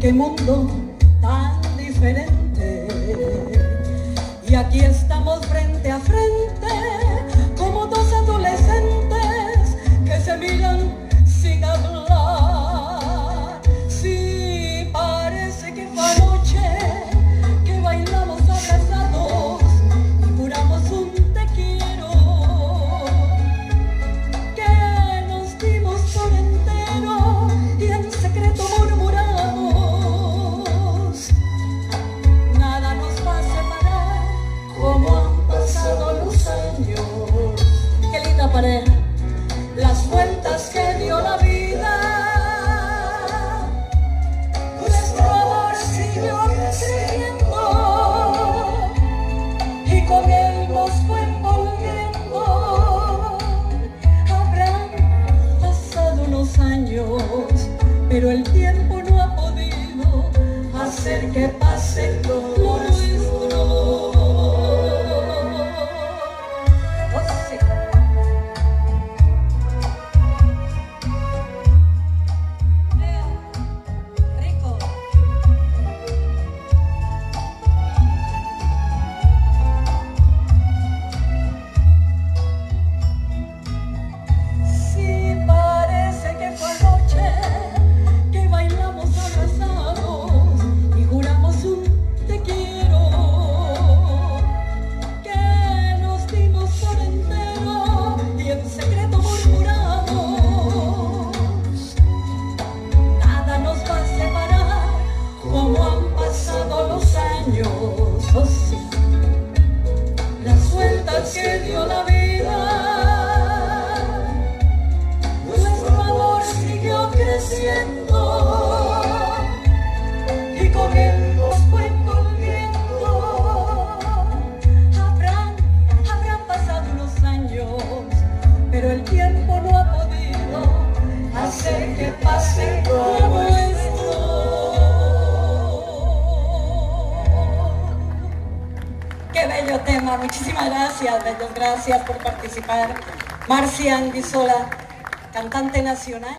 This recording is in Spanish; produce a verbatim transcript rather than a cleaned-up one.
qué mundo tan diferente. Y aquí estamos frente a frente, como dos adolescentes que se miran sin hablar. Sí, parece que fue anoche que bailamos abrazados y juramos un te quiero, que nos dimos por entero y en secreto murmuramos. Nada nos va a separar, como han pasado los años. Qué linda pareja, las vueltas que dio la vida. Nuestro amor siguió creciendo y con él nos fue envolviendo. Habrán pasado unos años, pero el tiempo no ha podido hacer que pase lo nuestro. Oh, sí. Rico. Sí, parece que fue anoche que bailamos abrazados y juramos un te quiero, que nos dimos por entero y en secreto murmuramos. Nada nos va a separar, como han pasado los años. Oh, sí. Las vueltas que dio la vida. Nuestro amor siguió creciendo y con él nos fue envolviendo. Habrán, habrán pasado unos años, pero el tiempo no ha podido hacer que pase lo nuestro. Qué bello tema, muchísimas gracias, bellos, gracias por participar. Marcia Anguissola, cantante nacional.